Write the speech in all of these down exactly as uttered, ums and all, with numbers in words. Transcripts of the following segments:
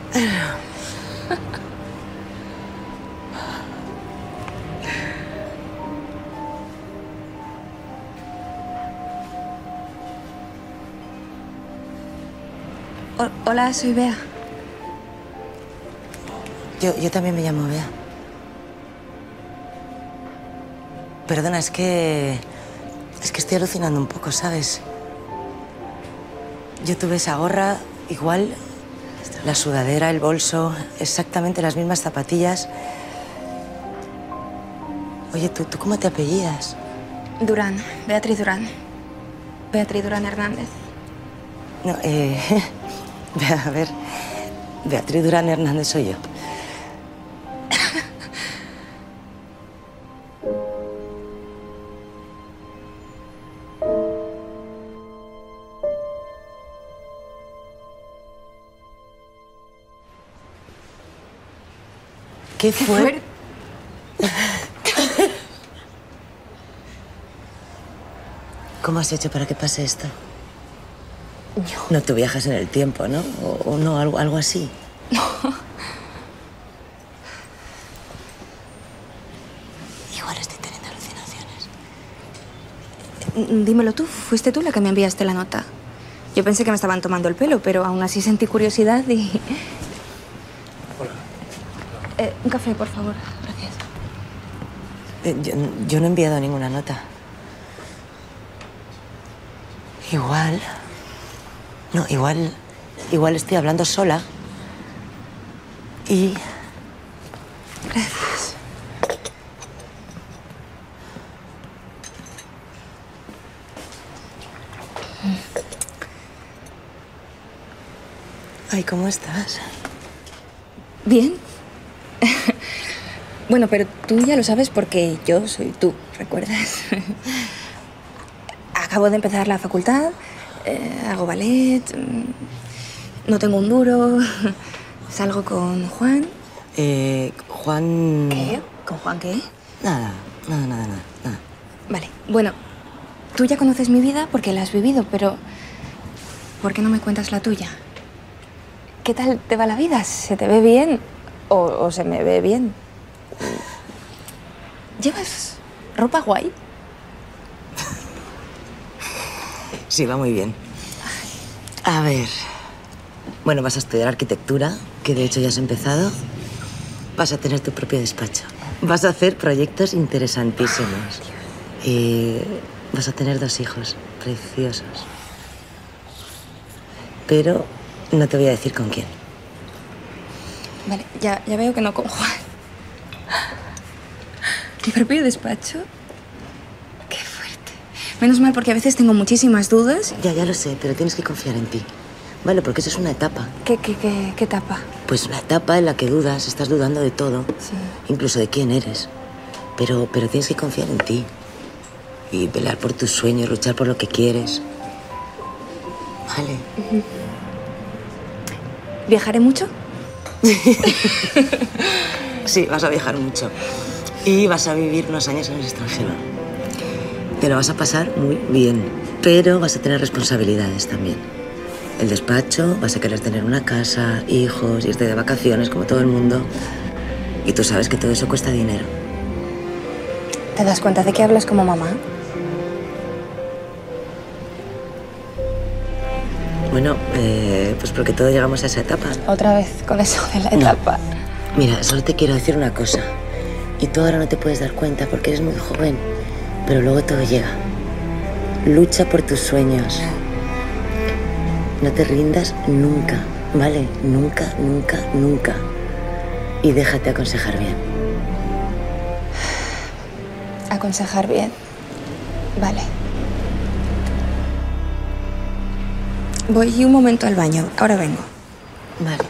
O- Hola, soy Bea. Yo, yo también me llamo Bea. Perdona, es que... Es que estoy alucinando un poco, ¿sabes? Yo tuve esa gorra, igual, la sudadera, el bolso, exactamente las mismas zapatillas. Oye, ¿tú, tú cómo te apellidas? Durán, Beatriz Durán. Beatriz Durán Hernández. No, eh... A ver... Beatriz Durán Hernández soy yo. ¿Qué fue? ¿Cómo has hecho para que pase esto? Yo. No, tú viajas en el tiempo, ¿no? O, o no, algo, algo así. No. Igual estoy teniendo alucinaciones. Dímelo tú, fuiste tú la que me enviaste la nota. Yo pensé que me estaban tomando el pelo, pero aún así sentí curiosidad y... Hola. Eh, un café, por favor. Gracias. Eh, yo, yo no he enviado ninguna nota. Igual... No, igual... Igual estoy hablando sola. Y... Gracias. Ay, ¿cómo estás? Bien. Bueno, pero tú ya lo sabes porque yo soy tú, ¿recuerdas? Acabo de empezar la facultad, eh, hago ballet, no tengo un duro, salgo con Juan. Eh, Juan... ¿Qué? ¿Con Juan qué? Nada, nada, nada, nada, nada. Vale, bueno, tú ya conoces mi vida porque la has vivido, pero ¿por qué no me cuentas la tuya? ¿Qué tal te va la vida? ¿Se te ve bien o, o se me ve bien? ¿Llevas ropa guay? Sí, va muy bien. A ver... Bueno, vas a estudiar arquitectura, que de hecho ya has empezado. Vas a tener tu propio despacho. Vas a hacer proyectos interesantísimos. Y vas a tener dos hijos preciosos. Pero no te voy a decir con quién. Vale, ya, ya veo que no con Juan. ¿Mi propio despacho? Qué fuerte. Menos mal, porque a veces tengo muchísimas dudas. Ya, ya lo sé, pero tienes que confiar en ti. Vale, porque eso es una etapa. ¿Qué, qué, qué, qué etapa? Pues una etapa en la que dudas, estás dudando de todo. Sí. Incluso de quién eres. Pero, pero tienes que confiar en ti. Y velar por tus sueños, luchar por lo que quieres. Vale. Uh-huh. ¿Viajaré mucho? Sí, vas a viajar mucho. Y vas a vivir unos años en el extranjero. Te lo vas a pasar muy bien. Pero vas a tener responsabilidades también. El despacho, vas a querer tener una casa, hijos, irte de vacaciones como todo el mundo. Y tú sabes que todo eso cuesta dinero. ¿Te das cuenta de que hablas como mamá? Bueno, eh, pues porque todos llegamos a esa etapa. Otra vez con eso de la etapa. No. Mira, solo te quiero decir una cosa. Y tú ahora no te puedes dar cuenta porque eres muy joven. Pero luego todo llega. Lucha por tus sueños. No te rindas nunca, ¿vale? Nunca, nunca, nunca. Y déjate aconsejar bien. Aconsejar bien. Vale. Voy un momento al baño. Ahora vengo. Vale.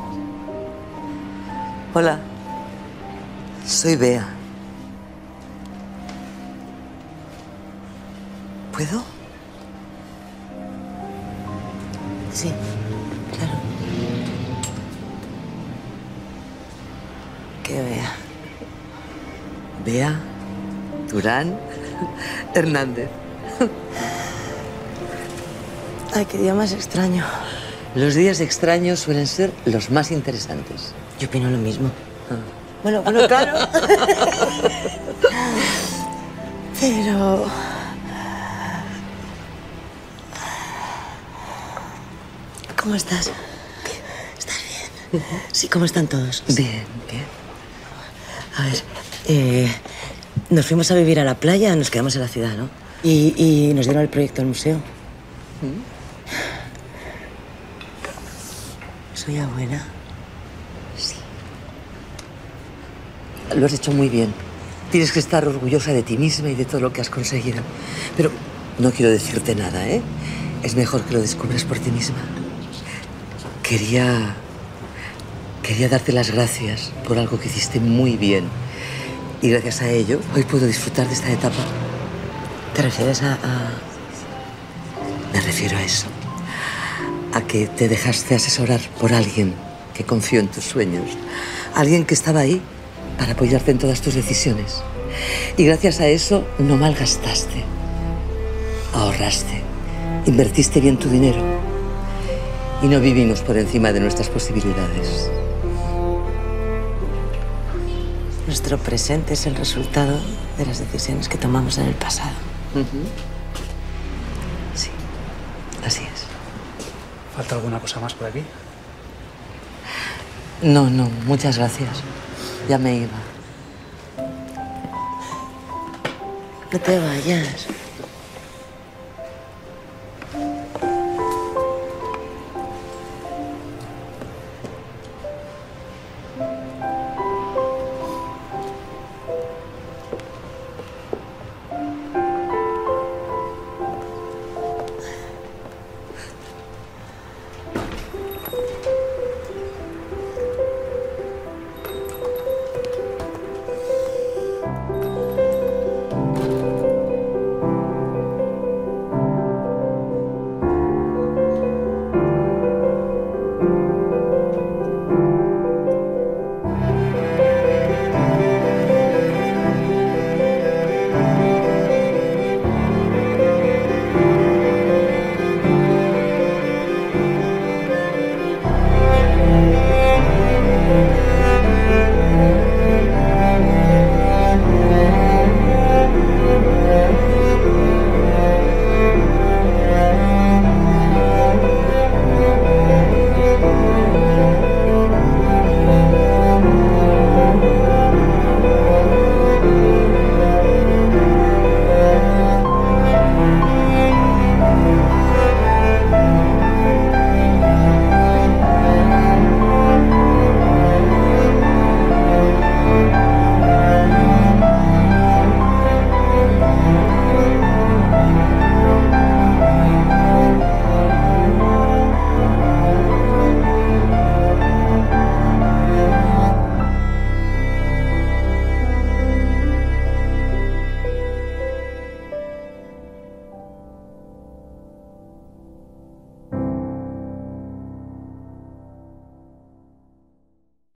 Hola, soy Bea. ¿Puedo? Sí, claro. Que vea. Bea, Durán, Hernández. Ay, qué día más extraño. Los días extraños suelen ser los más interesantes. Yo opino lo mismo. Ah. Bueno, bueno, claro. Pero... ¿Cómo estás? ¿Estás bien? Sí, ¿cómo están todos? Bien, bien. A ver, eh, nos fuimos a vivir a la playa, nos quedamos en la ciudad, ¿no? Y, y nos dieron el proyecto del museo. ¿Mm? ¿Soy abuela? Sí. Lo has hecho muy bien. Tienes que estar orgullosa de ti misma y de todo lo que has conseguido. Pero no quiero decirte nada, ¿eh? Es mejor que lo descubras por ti misma. Quería... Quería darte las gracias por algo que hiciste muy bien. Y gracias a ello, hoy puedo disfrutar de esta etapa. ¿Te refieres a...? a... Me refiero a eso. A que te dejaste asesorar por alguien que confió en tus sueños. Alguien que estaba ahí para apoyarte en todas tus decisiones. Y gracias a eso no malgastaste. Ahorraste. Invertiste bien tu dinero. Y no vivimos por encima de nuestras posibilidades. Nuestro presente es el resultado de las decisiones que tomamos en el pasado. Uh-huh. Sí, así es. ¿Falta alguna cosa más por aquí? No, no, muchas gracias. Ya me iba. No te vayas.